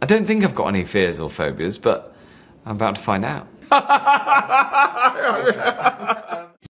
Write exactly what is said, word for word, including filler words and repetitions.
I don't think I've got any fears or phobias, but I'm about to find out.